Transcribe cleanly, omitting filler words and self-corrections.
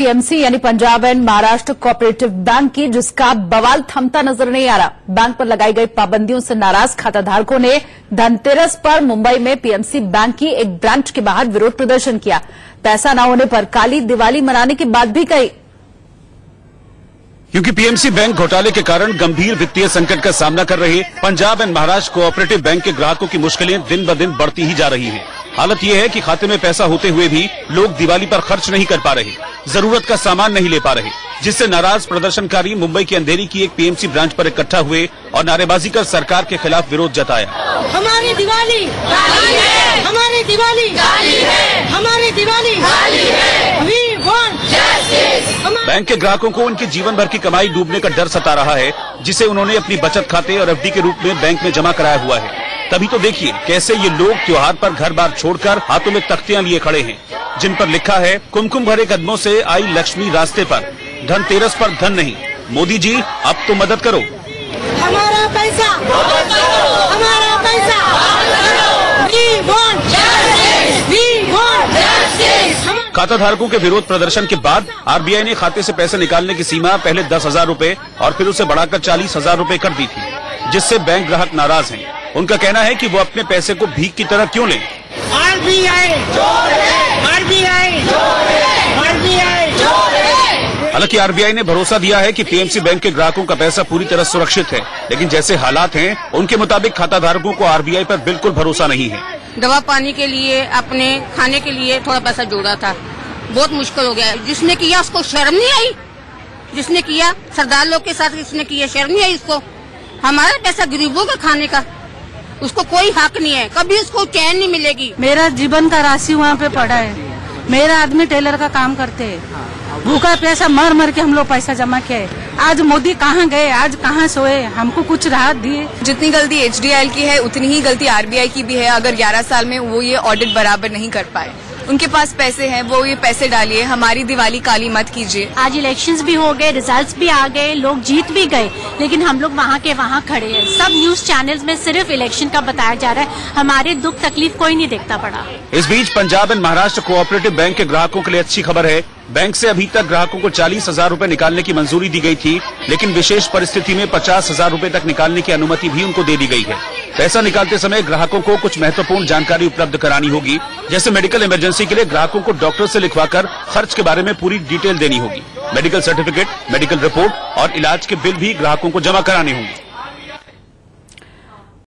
PMC यानी Punjab and Maharashtra cooperative bank की, जिसका बवाल थमता नजर नहीं आ रहा। बैंक पर लगाई गई पाबंदियों से नाराज खाताधारकों ने धनतेरस पर मुंबई में पीएमसी बैंक की एक ब्रांच के बाहर विरोध प्रदर्शन किया। पैसा न होने पर काली दिवाली मनाने की बात भी कही। क्योंकि पीएमसी बैंक घोटाले के कारण गंभीर वित्तीय संकट का सामना कर रहे Punjab and Maharashtra cooperative bank के ग्राहकों की मुश्किलें दिन ब दिन बढ़ती ही जा रही हैं। हालत ये है कि खाते में पैसा होते हुए भी लोग दिवाली पर खर्च नहीं कर पा रहे, जरूरत का सामान नहीं ले पा रहे, जिससे नाराज प्रदर्शनकारी मुंबई के अंधेरी की एक पीएमसी ब्रांच पर इकट्ठा हुए और नारेबाजी कर सरकार के खिलाफ विरोध जताया। हमारी दिवाली गाली है, हमारी दिवाली गाली है, हमारी दिवाली गाली है। We want justice। बैंक के ग्राहकों को उनके जीवन भर की कमाई डूबने का डर सता रहा है, जिसे उन्होंने अपनी बचत खाते और एफडी के रूप में बैंक में जमा कराया हुआ है। तभी तो देखिए कैसे ये लोग त्योहार पर घर बार छोड़कर हाथों में तख्तियां लिए खड़े हैं, जिन पर लिखा है कुमकुम भरे कदमों से आई लक्ष्मी रास्ते पर, धनतेरस पर धन नहीं, मोदी जी अब तो मदद करो। हमारा पैसा, हमारा पैसा, We want justice, we want justice। खाता धारकों के विरोध प्रदर्शन के बाद आरबीआई ने खाते से पैसे निकालने की सीमा पहले 10,000 रूपए और फिर उसे बढ़ाकर 40,000 रूपए कर दी थी, जिससे बैंक ग्राहक नाराज हैं। उनका कहना है कि वो अपने पैसे को भीख की तरह क्यों लें। आरबीआई हालांकि आरबीआई ने भरोसा दिया है कि पीएमसी बैंक के ग्राहकों का पैसा पूरी तरह सुरक्षित है, लेकिन जैसे हालात हैं उनके मुताबिक खाताधारकों को आरबीआई पर बिल्कुल भरोसा नहीं है। दवा पानी के लिए, अपने खाने के लिए थोड़ा पैसा जोड़ा था, बहुत मुश्किल हो गया। जिसने किया उसको शर्म नहीं आई, जिसने किया सरदार लोग के साथ जिसने किया शर्म नहीं आई उसको। हमारा पैसा गरीबों का खाने का, उसको कोई हक नहीं है, कभी उसको चैन नहीं मिलेगी। मेरा जीवन का राशि वहाँ पे पड़ा है। मेरा आदमी टेलर का काम करते हैं, भूखा पैसा मर मर के हम लोग पैसा जमा किए। आज मोदी कहाँ गए, आज कहाँ सोए, हमको कुछ राहत दिए। जितनी गलती एचडीआईएल की है उतनी ही गलती आरबीआई की भी है। अगर 11 साल में वो ये ऑडिट बराबर नहीं कर पाए, उनके पास पैसे हैं, वो ये पैसे डालिए, हमारी दिवाली काली मत कीजिए। आज इलेक्शंस भी हो गए, रिजल्ट्स भी आ गए, लोग जीत भी गए, लेकिन हम लोग वहाँ के वहाँ खड़े हैं। सब न्यूज चैनल्स में सिर्फ इलेक्शन का बताया जा रहा है, हमारे दुख तकलीफ कोई नहीं देखता पड़ा। इस बीच Punjab and Maharashtra cooperative bank के ग्राहकों के लिए अच्छी खबर है। बैंक से अभी तक ग्राहकों को 40,000 रूपए निकालने की मंजूरी दी गई थी, लेकिन विशेष परिस्थिति में 50,000 रूपए तक निकालने की अनुमति भी उनको दे दी गई है। पैसा निकालते समय ग्राहकों को कुछ महत्वपूर्ण जानकारी उपलब्ध करानी होगी, जैसे मेडिकल इमरजेंसी के लिए ग्राहकों को डॉक्टर से लिखवाकर खर्च के बारे में पूरी डिटेल देनी होगी। मेडिकल सर्टिफिकेट, मेडिकल रिपोर्ट और इलाज के बिल भी ग्राहकों को जमा कराने होंगे।